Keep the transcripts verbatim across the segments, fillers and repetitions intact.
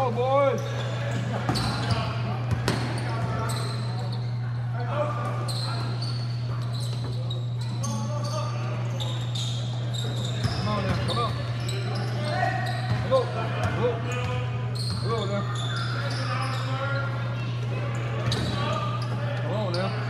Go, boys. Come on now, come on. Go, go. Go now. Come on now.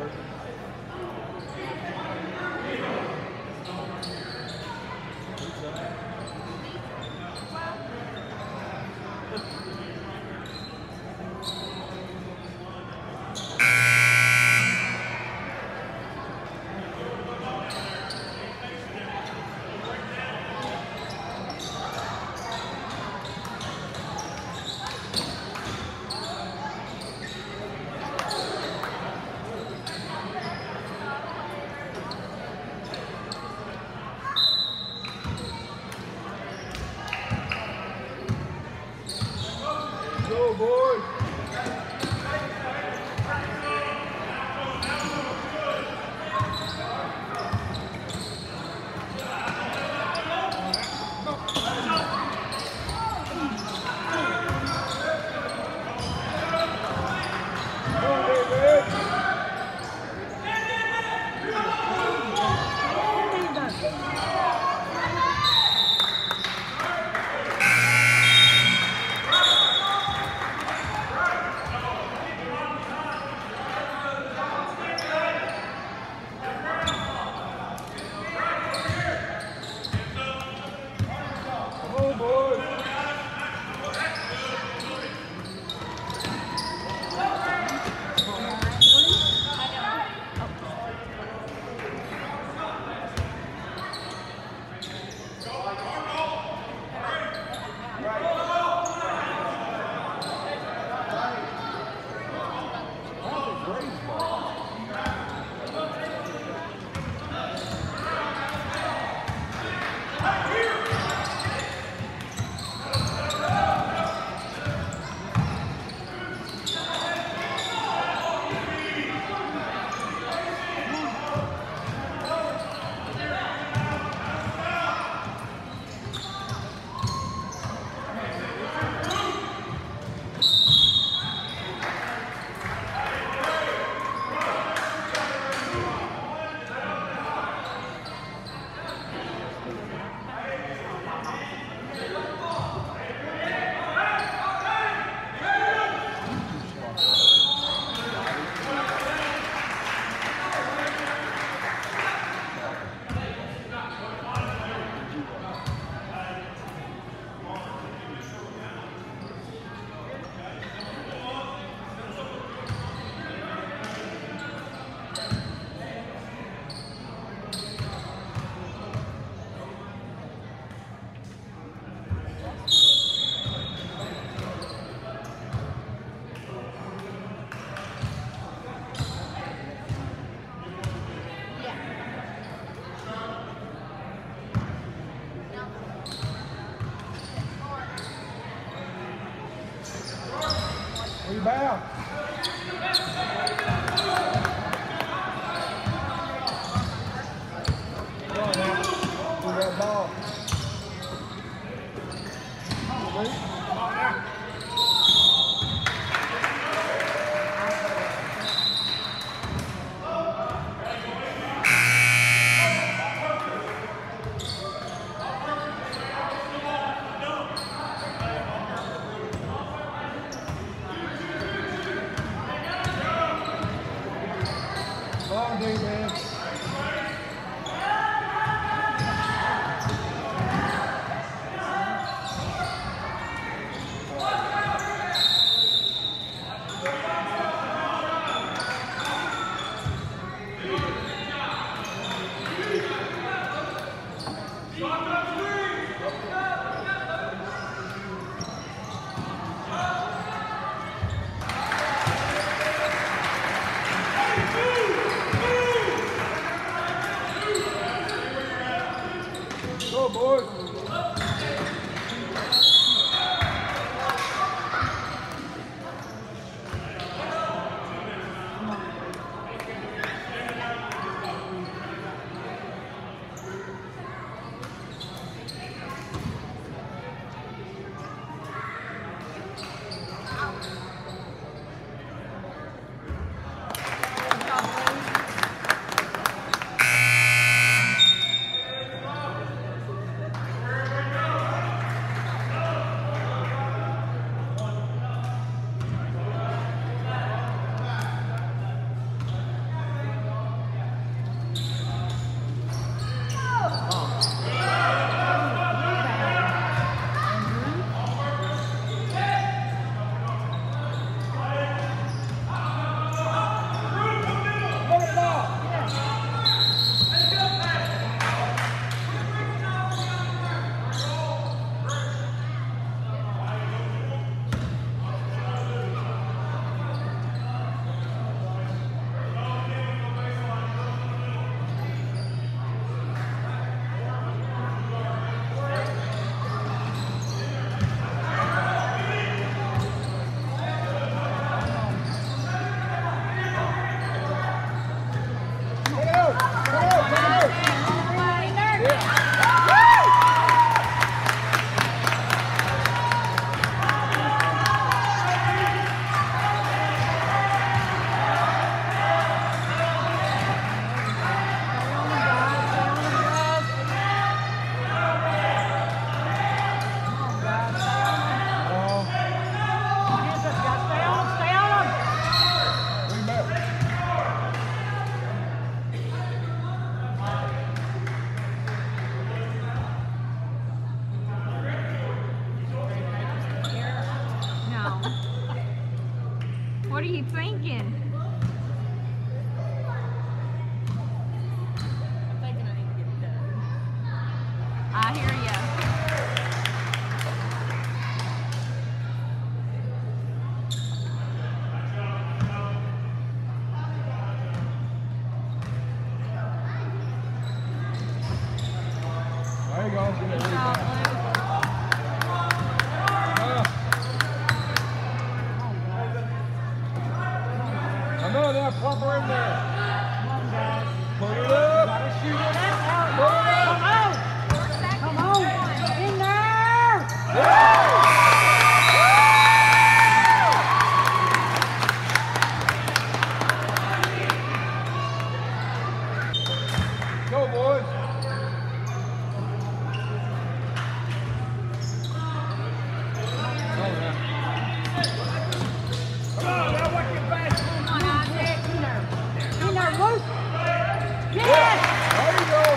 Go, boys. Rebound. Come on now. Do that ball. Come on now. Come on, David. go. Get that rebound. Uh, I know that. Pop her in there. Put it up. Put it up. Come on. In there. Yeah. Go, boys. Come on, now watch your pass. Come on, Isaac. In there. In there, Luke. Yes. There you go.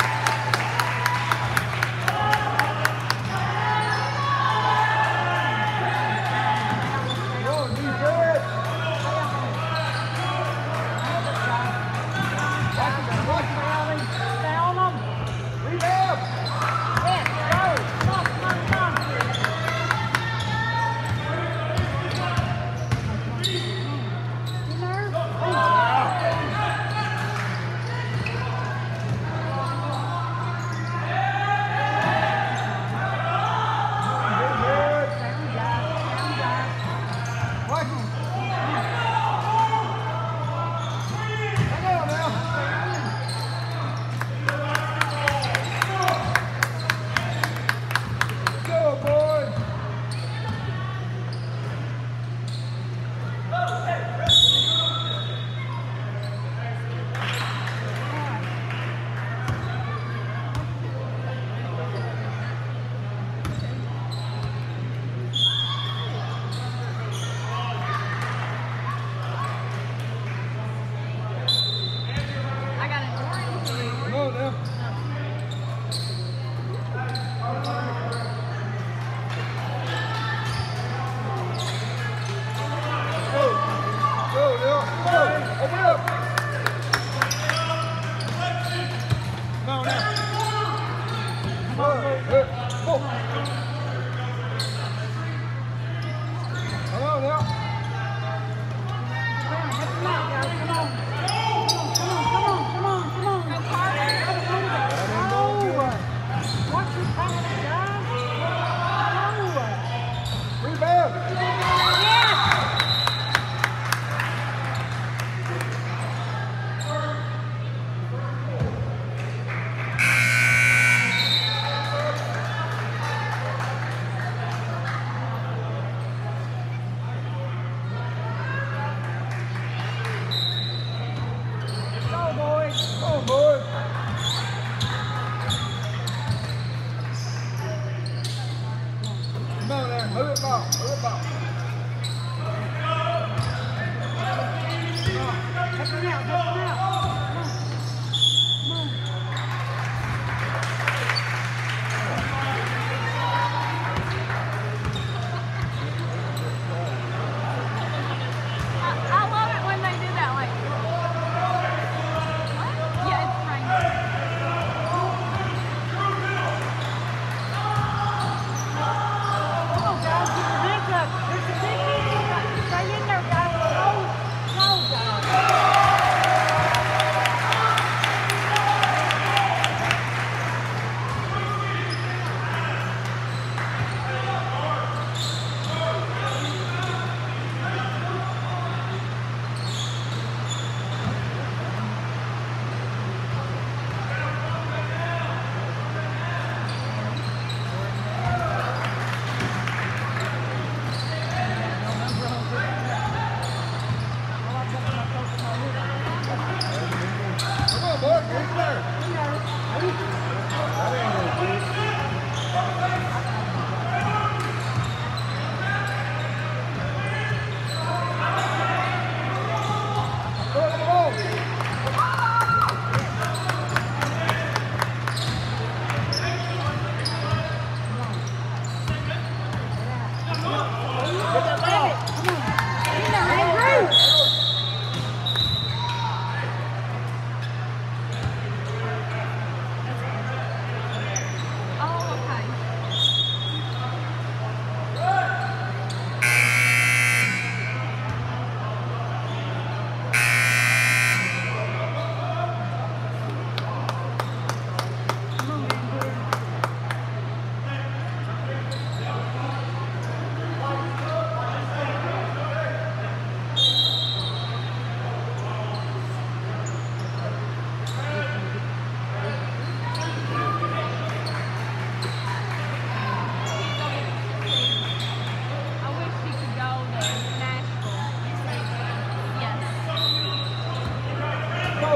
Go, defense. Watch it, watch it. Stay on them. Rebound. Yes, go. Come on, come on, come on. In there.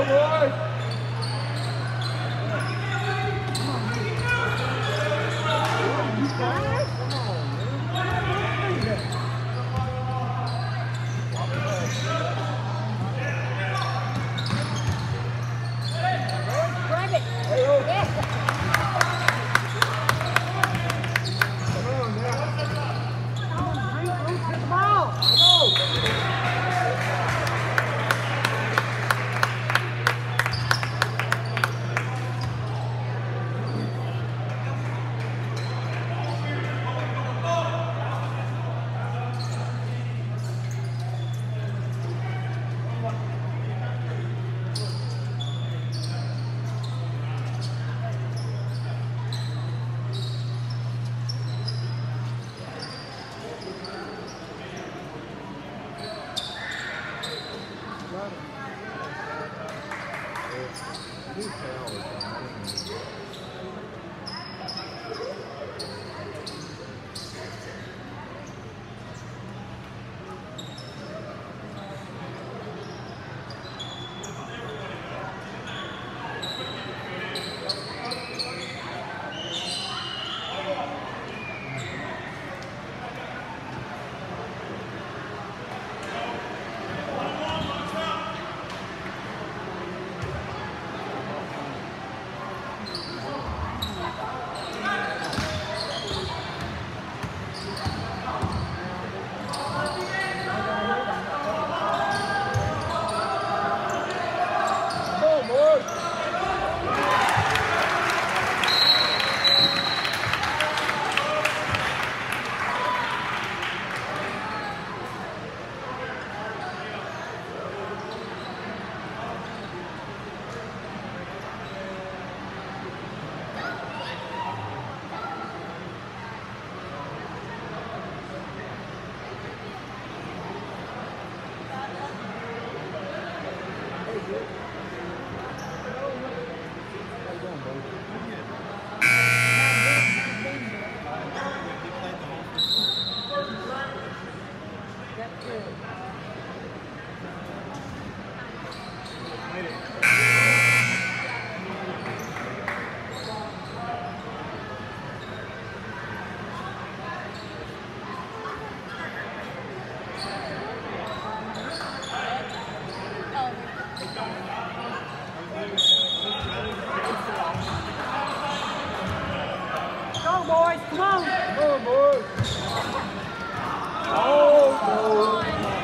boys. Grab it. Hey, oh. Yes. Come on now. Come on, Ruth, Ruth, hit the ball. Come on. Go, boys. Come on. Come on, boys. Oh, no.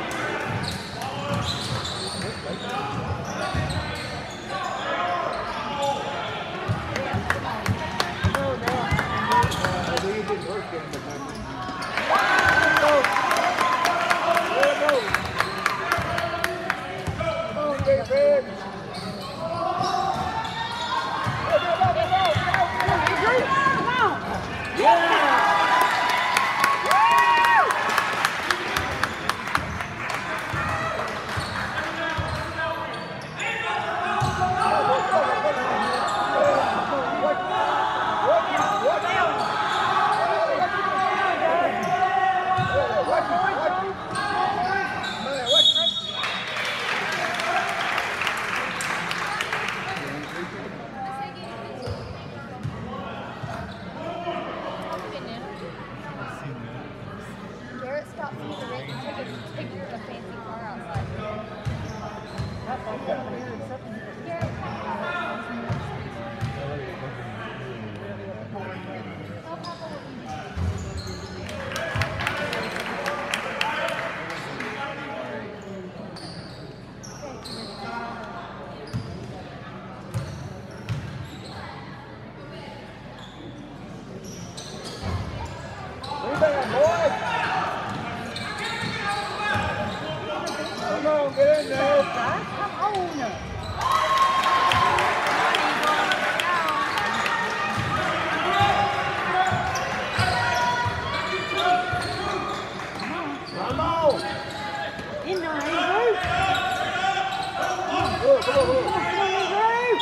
I think it didn't work then, but then- There it goes. There it goes. Come on, Big Ben. Go, go, go, go, go, go, go. Come on. Yeah! Garrett stopped me the ring and took a picture of a fancy car outside. Garrett, tell Papa what you did. Rebound, boys! Come on, get in there! Come on. Come on! In there, Andrew. Go, go, go! Come on, Andrew.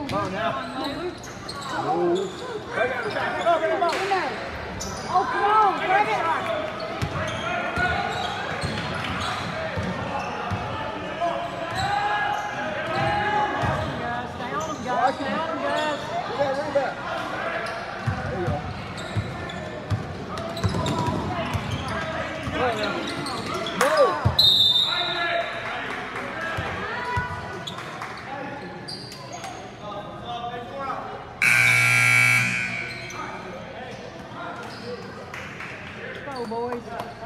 Come on now. Oh. Bring it back. Come on, bring it back. Oh, come on, bring it. Watch it. Down, guys. Get that ring back. There you go. Come on now. Move. Go, boys.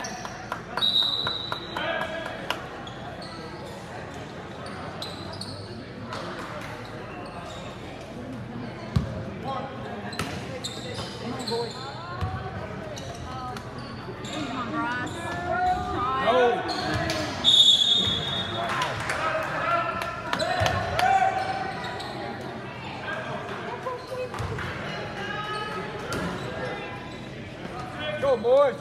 Go, boys.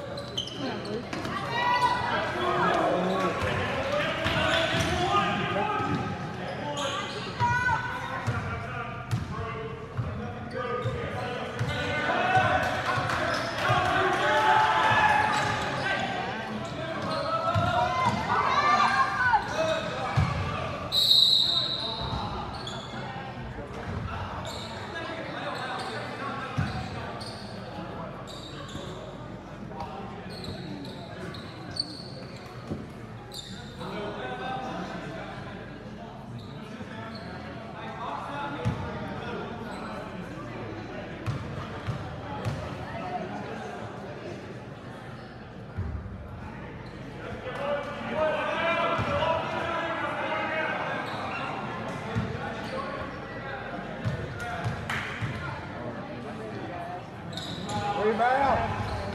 Rebound.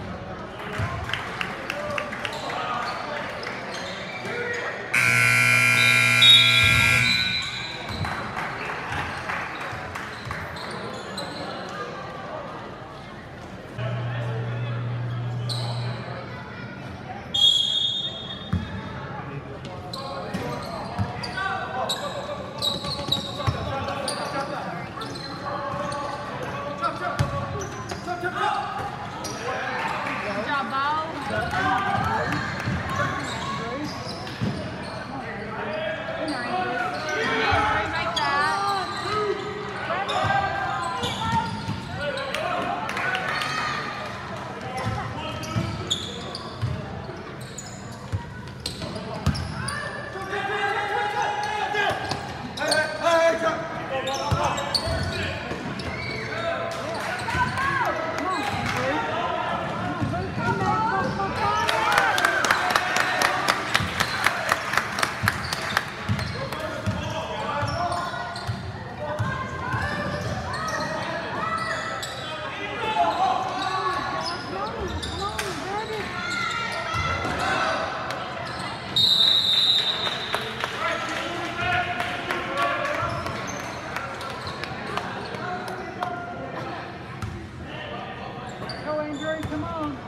Go, Andrew, come on.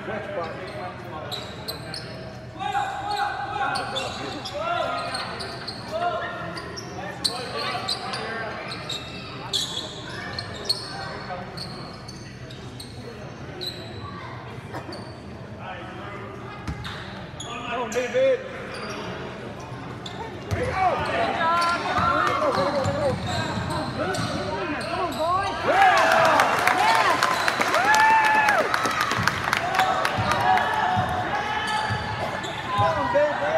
West spot. Come on, David. There you go. Come on, boys. Yes. Come on, David.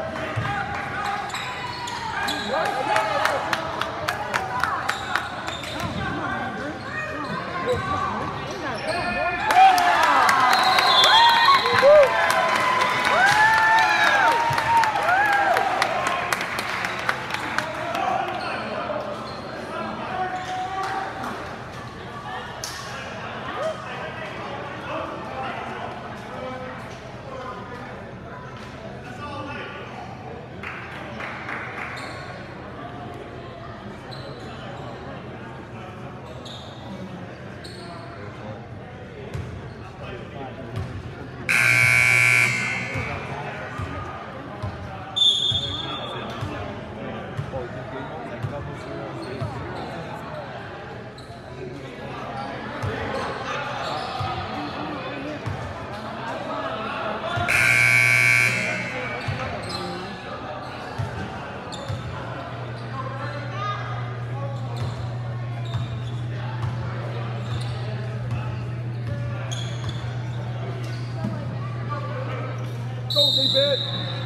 Go, David.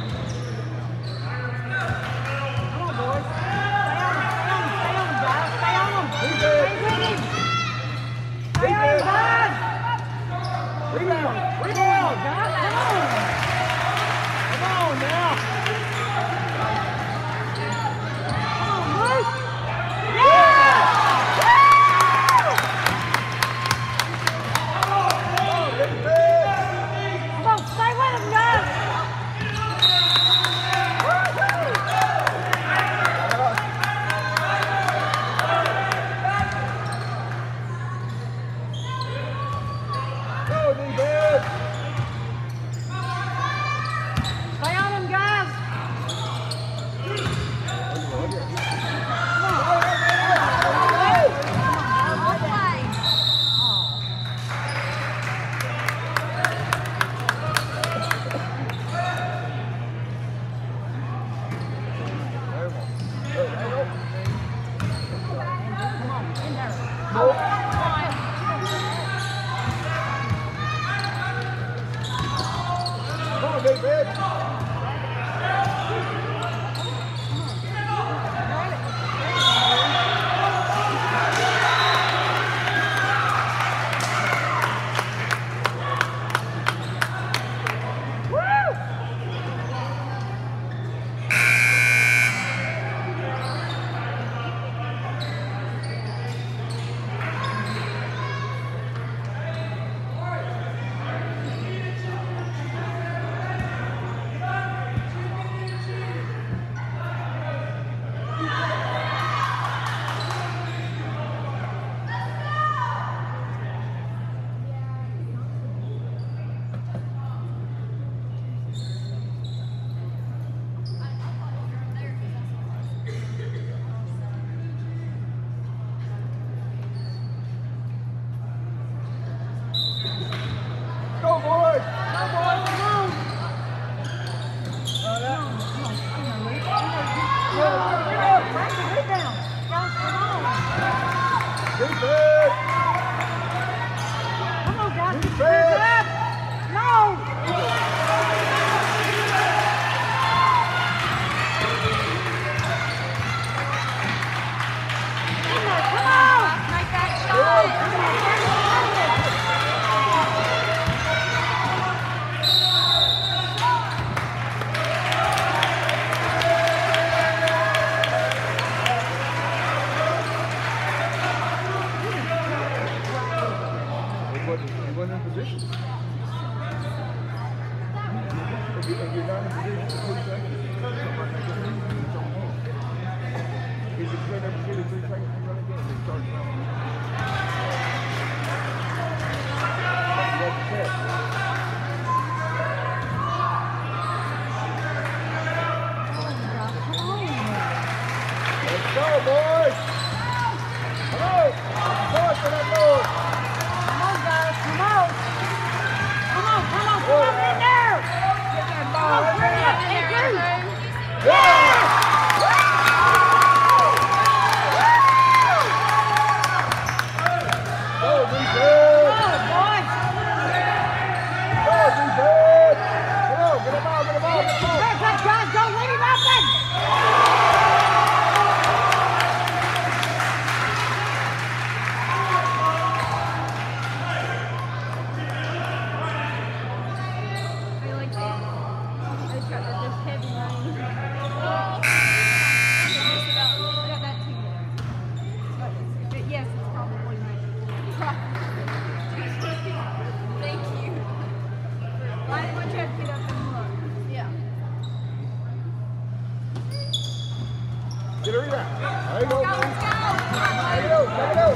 Come on, boys. Stay on him, stay on him, stay on him, guys. Stay on him. David. Stay with him. Stay on him, guys. Rebound. Come on, Rebound. guys. Come on. Come on now. Come on, Luke. Yeah! David. Come on, stay with him, guys. Go, David. Stay on him, guys. All play. Come on, in there. Come on, David. Go, boys. Go, boys. Come on. Come on, come on, come on, Luke. Break the rebound. Guys, come on. David. Come on, guys. Defense. Defense up. No. In there, come on. Make that Go. shot. Come on, come on. He wasn't, he wasn't in position. If, you, if you're not in position for three seconds, somebody can get in and jump on. If you play that position three seconds, you're going to get it. They start jumping. That's what you said. Get her rebound. There you go. There you go. There you go.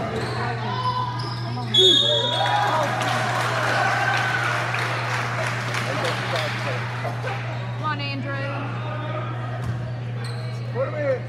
Come on, Andrew. Put him in.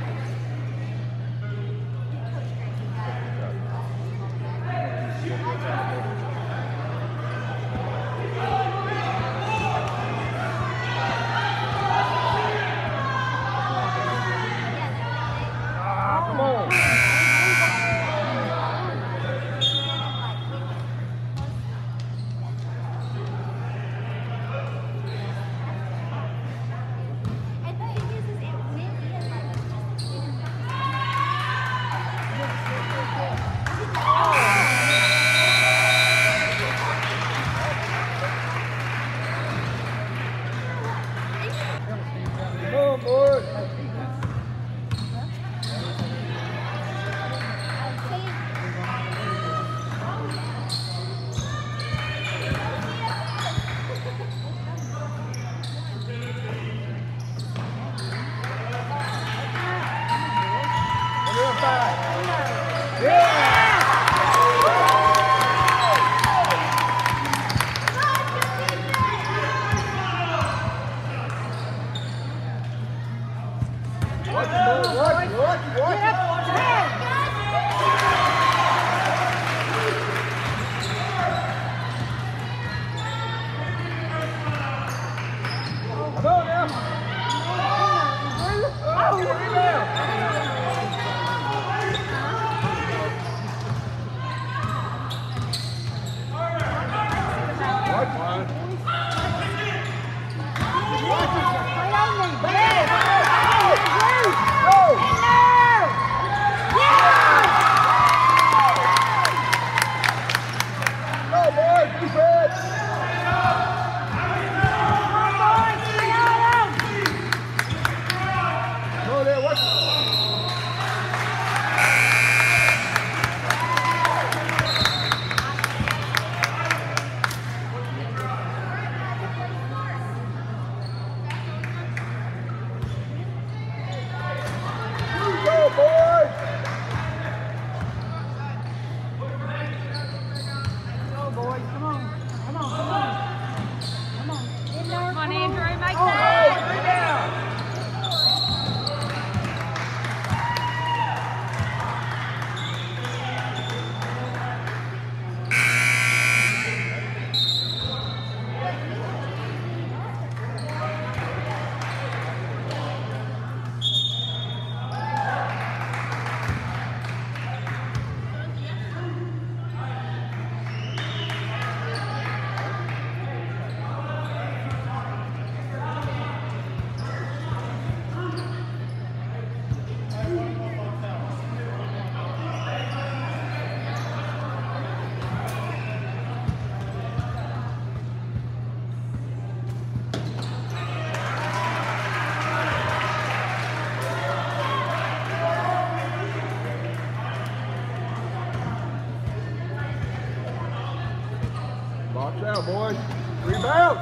Box out, boys. Rebound.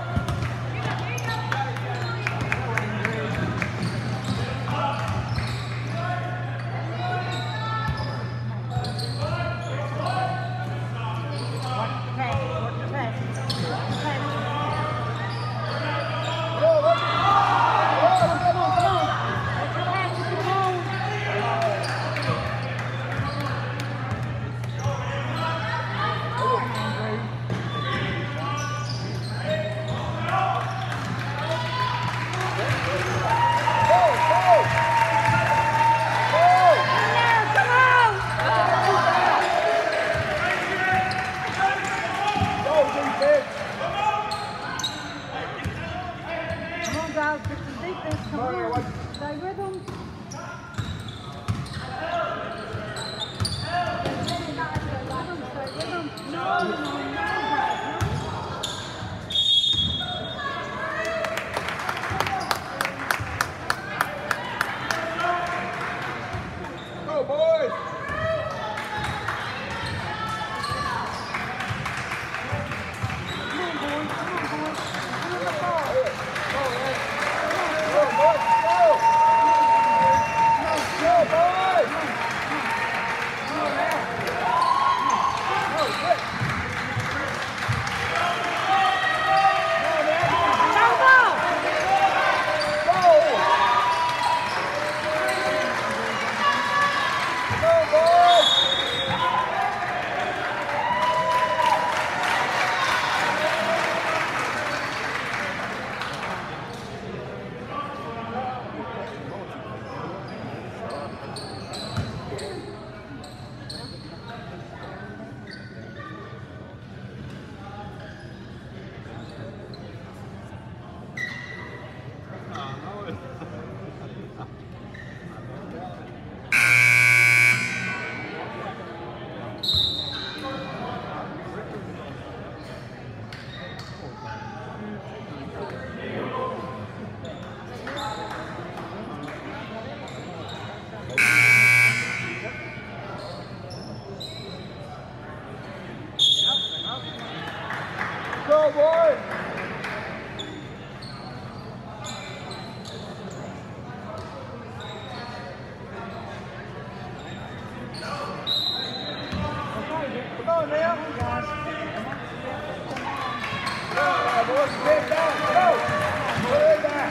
boys. Get down. Go. Put it down.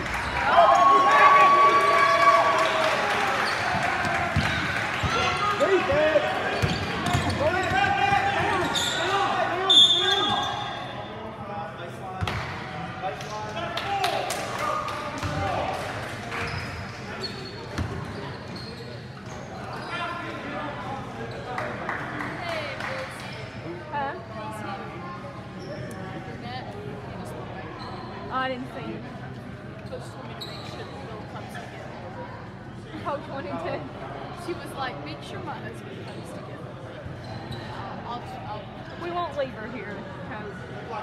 Defense. Huh? Oh, I didn't see it. Coach told me to make sure that Bill comes together. Coach wanted to. She was like, make sure my husband comes together. I'll, I'll, We won't leave her here. Coach.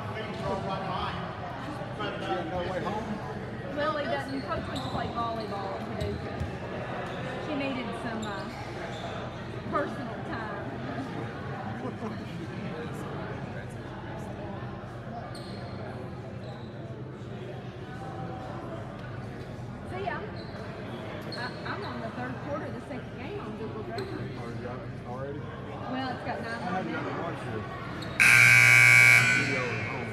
Lily doesn't. Coach went to play volleyball in Paducah. She needed some uh, personal time. See, I'm, I, I'm on the third quarter of the second game on Google Drive. Already? Well, it's got nine I more haven't got to minutes. watch this video at home.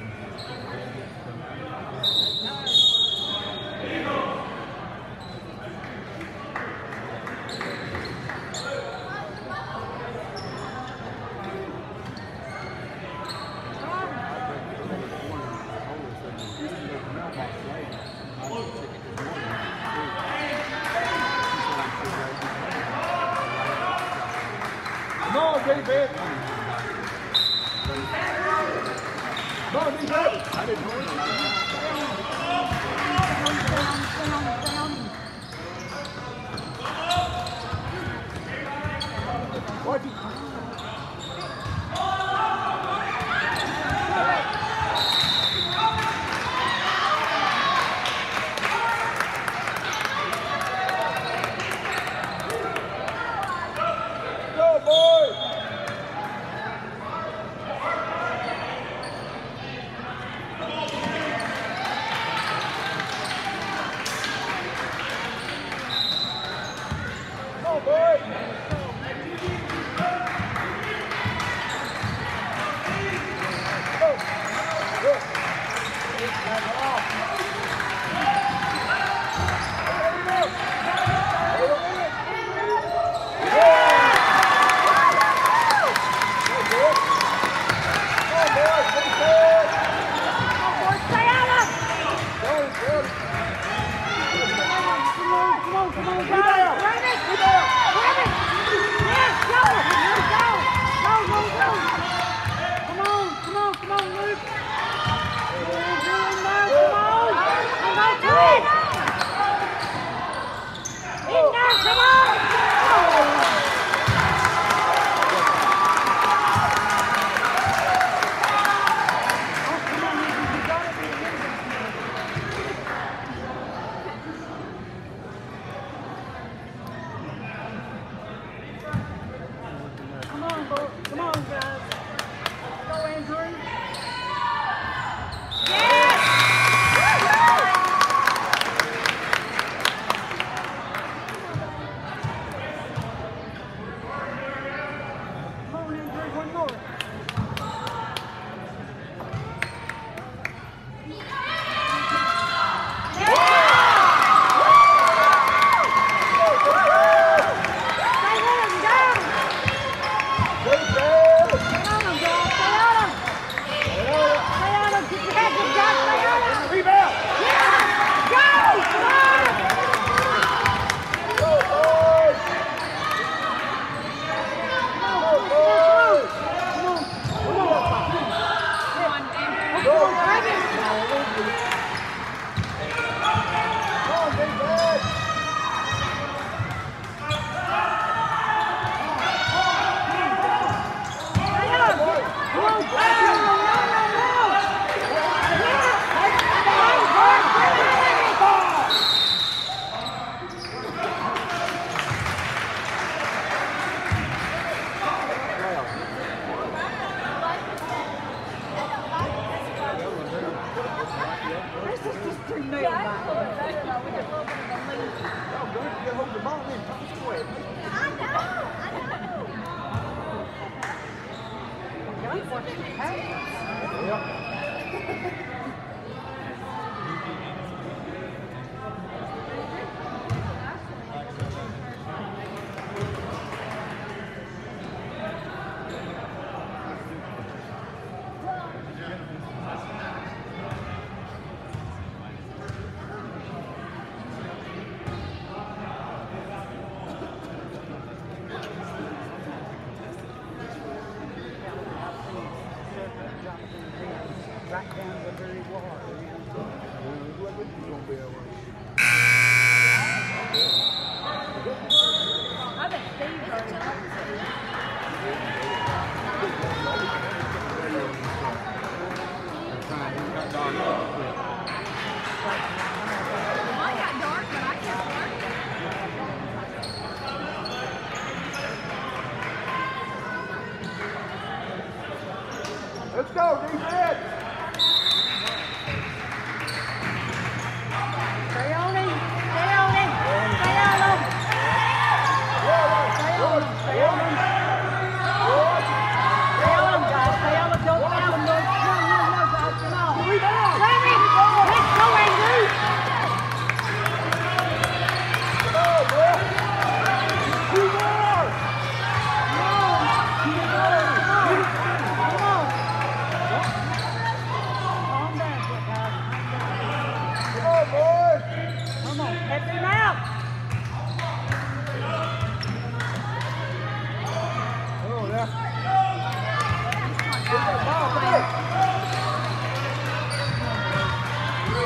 Come on, defense. Come on, defense. I didn't know it. Watch it. Go, boys. Come on, boys. Go. Go. Back it off. There we go. There we go. Yeah. Come on, Bo. Come on, guys. Go, Andrew. Yes! Come on, Andrew. One more. Yeah.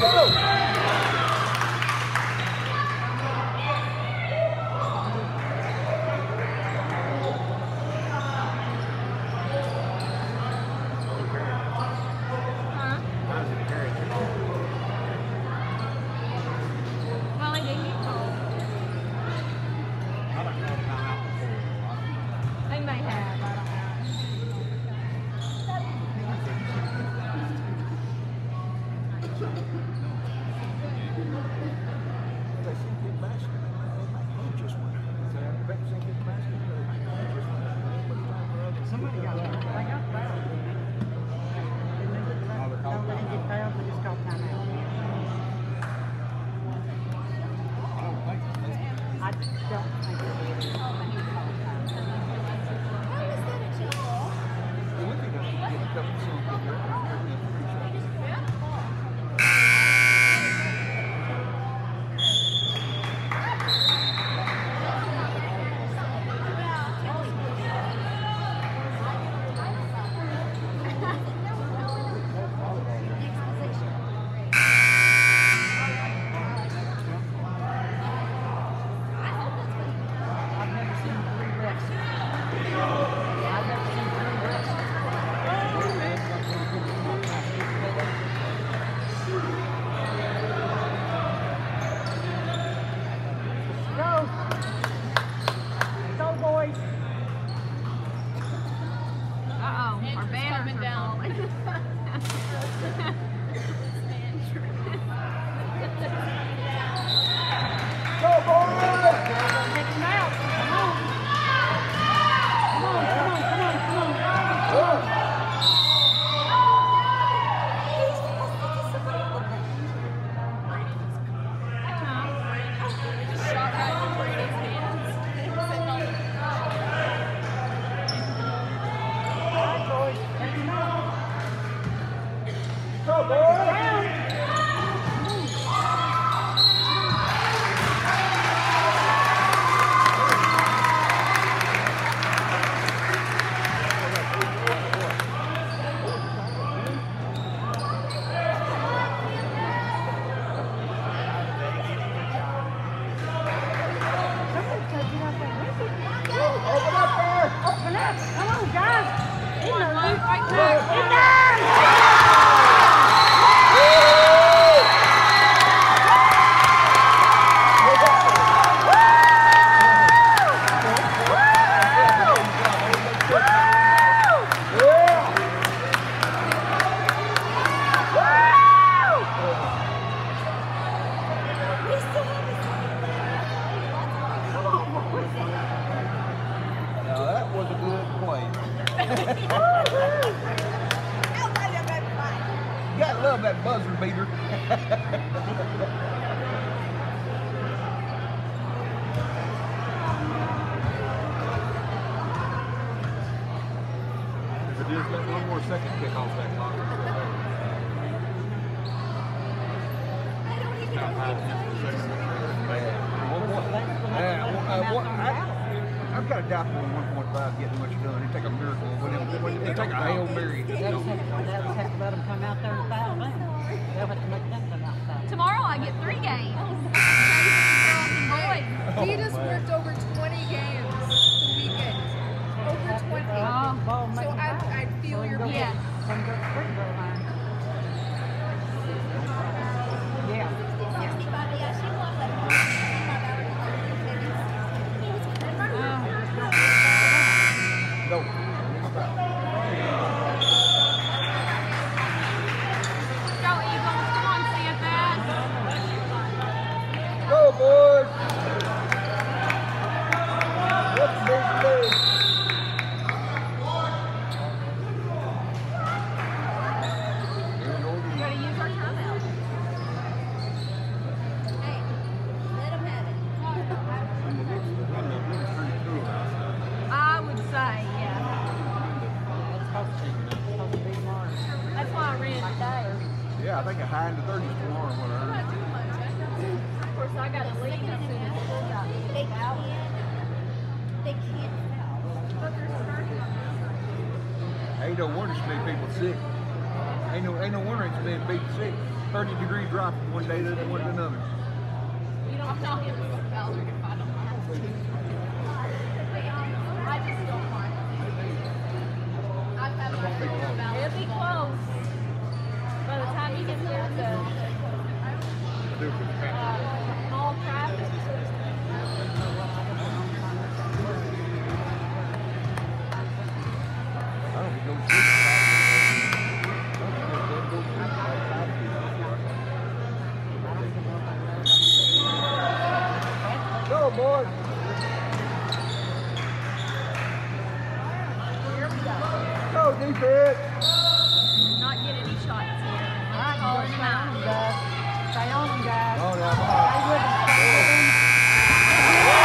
Huh? Well, he didn't get cold. They may have, I don't They sink his basket. They might hang just one. They bet sink his basket. They might hang just one. Somebody got it. They got fouled. No, they didn't get fouled, they just called timeout. I don't think they did. I think he called timeout. We're looking at getting a couple of songs in there. I've never seen three refs. I've never seen three refs. Go. Go, boys. Uh-oh, our Andrew's banners coming are down. falling. Go, boys! Take him out. Come on. Come on, come on, come on, come on. Shot right in Brady's hands. Sitting on the All right, boys. Take him out. Go, boys! Down. Somebody touch it up there. Open up there! Open up. Come on, guys. He knows Right, it. right He there. does. Now that was a good play. You gotta love that buzzer beater. But just let one more second kick off that clock. One more. Yeah, one- uh, one- I- I'm kind of doubtful on one point five getting much done. It take a miracle. When it, when it take a Hail Mary. They'll just have to- they'll just have to let them come out there and foul them. They'll have to make them come out and foul. Tomorrow I get three games. Girls and boys. He just worked over twenty games the weekend. Over twenty. Uh, ball So making I, foul. I feel your Go pain. Yeah. get- Some go to free throw line. Yeah, yeah. Go. Go Eagles. Come on, Santa. Go, boys. What's the big play? We gotta use our timeout. I would say, yeah. It's supposed to, it's supposed to be tomorrow. That's why I ran today. Yeah, I think a high in the thirties tomorrow. What I I'm heard. not doing much. I know. Of course, I got to leave as soon as school got They out. can't, they can't foul. But there's thirty on this side. Ain't no wonder so many people sick. Ain't no, ain't no wonder it's been beat sick. thirty degree drop from one day to one to another. You don't tell him about it if I don't have to. I just don't mind. I've had my fill of about It'll be close. By the time you get there to uh, mall traffic. I don't go to Go, boy. Go, defense. Not get any shots here. All right, Calling stay him on out. them, guys. Stay on them, guys. Oh, no. Stay with them. Stay with them.